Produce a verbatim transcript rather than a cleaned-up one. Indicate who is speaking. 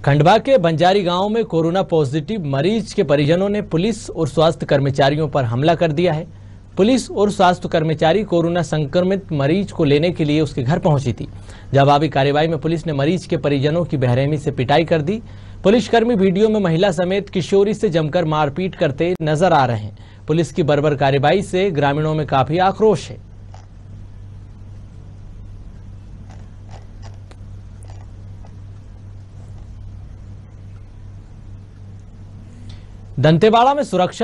Speaker 1: खंडवा के बंजारी गांव में कोरोना पॉजिटिव मरीज के परिजनों ने पुलिस और स्वास्थ्य कर्मचारियों पर हमला कर दिया है। पुलिस और स्वास्थ्य कर्मचारी कोरोना संक्रमित मरीज को लेने के लिए उसके घर पहुंची थी। जवाबी कार्रवाई में पुलिस ने मरीज के परिजनों की बेरहमी से पिटाई कर दी। पुलिसकर्मी वीडियो में महिला समेत किशोरी से जमकर मारपीट करते नजर आ रहे हैं। पुलिस की बर्बर कार्रवाई से ग्रामीणों में काफी आक्रोश है। दंतेवाड़ा में सुरक्षा